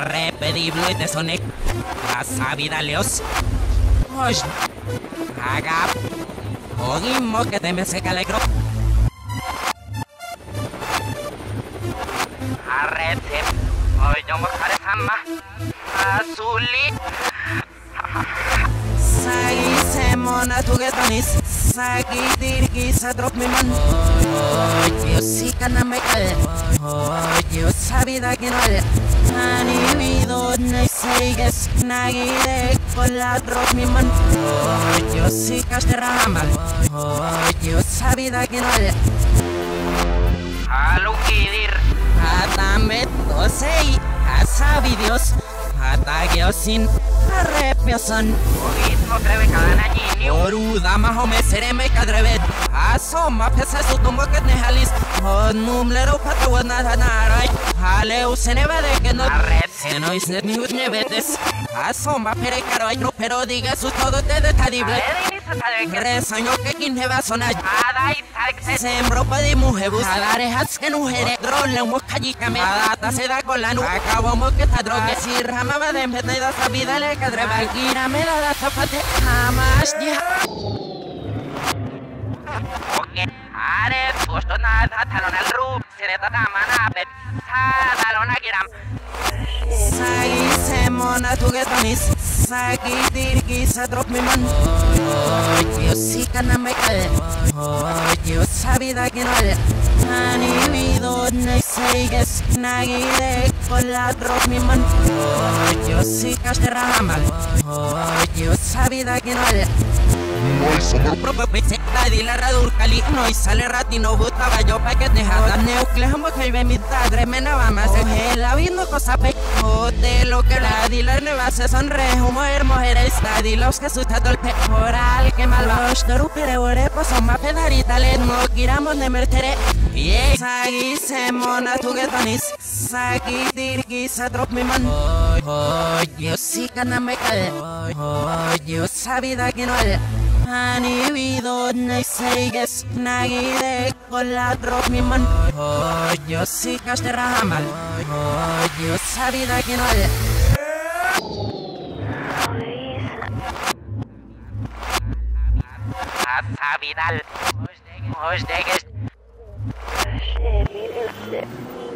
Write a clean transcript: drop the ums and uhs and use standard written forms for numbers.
Repedible de Sonic. Asavidaleos. Osh. Agap. Ogimo que te me seca el agro. Arrete. Hoy yo me sama. Azuli. Sagi semona tu getanis. Sagi dirgi sa drop mi man. Yo sí que no me cae. Yo sabía que no le. Ani vido ne seiges. Nagi de con la drop mi man. Yo sí que te ramal. Yo sabía que no le. Alukidir. Atame tosei. Asabidios. Atageosin. Arrepioson. Ogismo treve cada nañinio. Oruda mahome sereme kadrevet. Asoma pesa su tumbo que nehalis. Numlero patawana narai. Haleu seneva de que no. Arrepse no is net ni nevetes. Asoma pere caro ay pero diga su todo te detadible. Resaño que quinheva sona. Sembro pa de mujeres. Alarejas que mujeres. Drole un moscallícame. Adata se da con la nuca. Acabamos que esta droga. Si ramaba de empezar a vida le cadreba. Ira me da zapate. Jamás ya. Are puesto nada talon al rub. Sereta tamana pet. Sadalona giram. Sagi semona tu getanis. Sagi dirgi sa drop mi man. Yo sí que no me cae. Yo sabía que no le. Ani vido ne seiges. Nagi de con la drop mi man. Yo sí que te ramal. Yo sabía que no le. Proprio pezzetta di la radurcali. Noi sale ratino buttava yo pa' que te jala. Neucleamo que ve mi padre me nava más. La viendo cosa pe. De lo que la di la neva se sonre. Mujeres está di los que susta dolpe. Oral que malvos. Doru pere ore poso ma pedarita le. No giramos de mertere. Sagi semona tu getanis. Sagi dirgi sa drop mi man. Yo sí que no me cae. Yo sabía que no le. Ani vido ne seiges. Nagi de con la drop mi man. Yo sí que te ramal. Yo sabía que no le. Asavidal. Os degues.